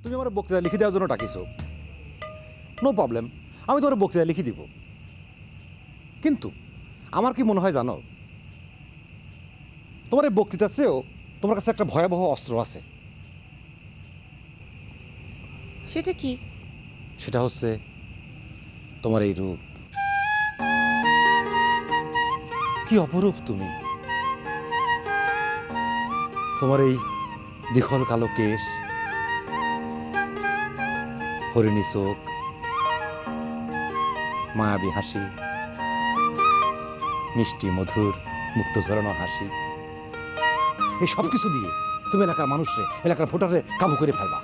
তুমি আমার বক্তৃতা লিখে দেওয়ার জন্য ডাকিছো, নো প্রবলেম, আমি তোমার বক্তৃতা লিখে দিব। কিন্তু আমার কি মনে হয় জানো, তোমার এই বক্তৃতার চেয়েও তোমার কাছে একটা ভয়াবহ অস্ত্র আছে। সেটা কি? সেটা হচ্ছে তোমার এই রূপ। কি অপরূপ তুমি! তোমার এই দীঘল কালো কেশ, হরিণী চোখ, মায়াবী হাসি, মিষ্টি মধুর মুক্ত ঝরানো হাসি, এই সব কিছু দিয়ে তুমি এলাকার মানুষরে, এলাকার ভোটারে কাবু করে ফেলবা।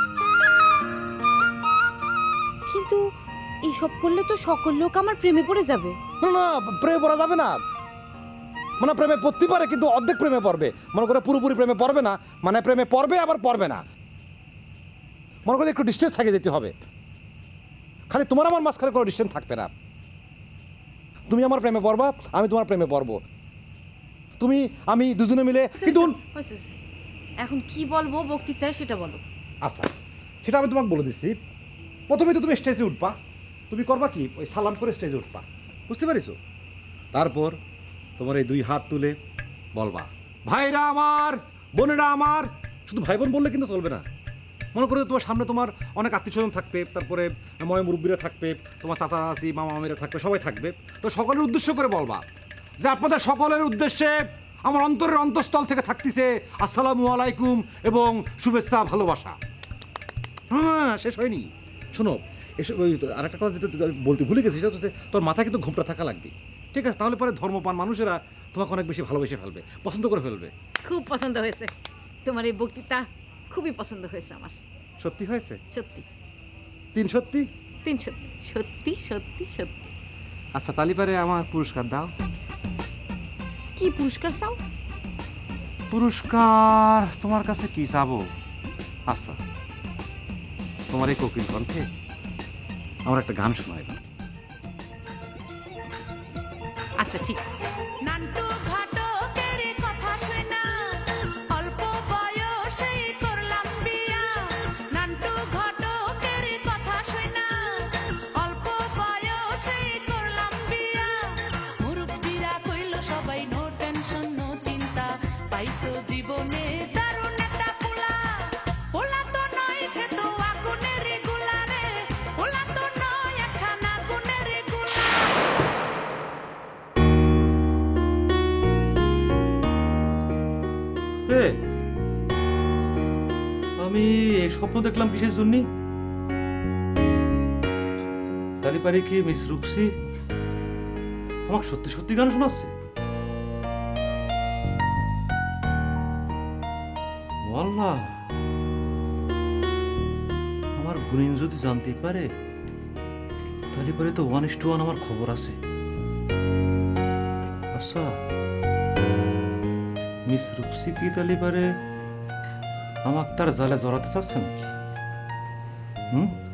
কিন্তু এইসব করলে তো সকল লোক আমার প্রেমে পড়ে যাবে। না না, প্রেমে পড়া যাবে না। মানে প্রেমে পড়তে পারে, কিন্তু অর্ধেক প্রেমে পড়বে। মনে করে পুরোপুরি প্রেমে পড়বে না, মানে প্রেমে পড়বে আবার পড়বে না। মনে করে একটু ডিস্টেন্স থাকে যেতে হবে। খালি তোমার আমার মাঝখানে কোনো ডিস্টেন্স থাকবে না। তুমি আমার প্রেমে পড়বা, আমি তোমার প্রেমে পড়বো, তুমি আমি দুজনে মিলে। কিন্তু এখন কি বলবো বক্তৃতায় সেটা বলো। আচ্ছা, সেটা আমি তোমাকে বলে দিচ্ছি। প্রথমে তো তুমি স্টেজে উঠবা। তুমি করবা কি, ওই সালাম করে স্টেজে উঠবা, বুঝতে পারিছো? তারপর তোমার এই দুই হাত তুলে বলবা, ভাইরা আমার, বোনেরা আমার। শুধু ভাই বোন বললে কিন্তু চলবে না। মনে করো তোমার সামনে তোমার অনেক আত্মীয়স্বজন থাকবে, তারপরে ময় মুরব্বীরা থাকবে, তোমার চাচা চাচি মামা মামিরা থাকবে, সবাই থাকবে। তো সকলের উদ্দেশ্য করে বলবা যে আপনাদের সকলের উদ্দেশ্যে আমার অন্তরের অন্তঃস্থল থেকে থাকতেছে আসসালামু আলাইকুম এবং শুভেচ্ছা ভালোবাসা। হ্যাঁ, শেষ হয়নি, শোনো। এসব ওই আরেকটা কথা যেটা বলতে ভুলে গেছি, সেটা হচ্ছে তোর মাথায় কিন্তু ঘোমটা থাকা লাগবে, ঠিক আছে? তাহলে পরে ধর্মপান মানুষেরা তোমাকে অনেক বেশি ভালোবেসে ফেলবে, পছন্দ করে ফেলবে। খুব পছন্দ হয়েছে তোমার এই বক্তৃতা, খুবই পছন্দ হয়েছে আমার। সত্যি হয়েছে? সত্যি। 3 সত্যি? 3 সত্যি, সত্যি সত্যি সত্যি। আচ্ছা, তালি পারে আমার পুরস্কার দাও। কি পুরস্কার চাও? পুরস্কার তোমার কাছে কি চাবো? আচ্ছা, তোমার এই কোকিল কণ্ঠে আমার একটা গান শোনাই দাও। আচ্ছা, ঠিক আছে। আমি স্বপ্ন দেখলাম কিসের জন্য? তালি পারি কি মিস রূপসী আমাকে সত্যি সত্যি গান শোনাচ্ছে? আল্লাহ, আমার গুণিন যদি জানতে পারে তাহলে পরে তো 1:1 আমার খবর আছে। আচ্ছা, মিস রূপসী কি তাহলে পারে আমাকে তার জালে জড়াতে চাচ্ছে নাকি?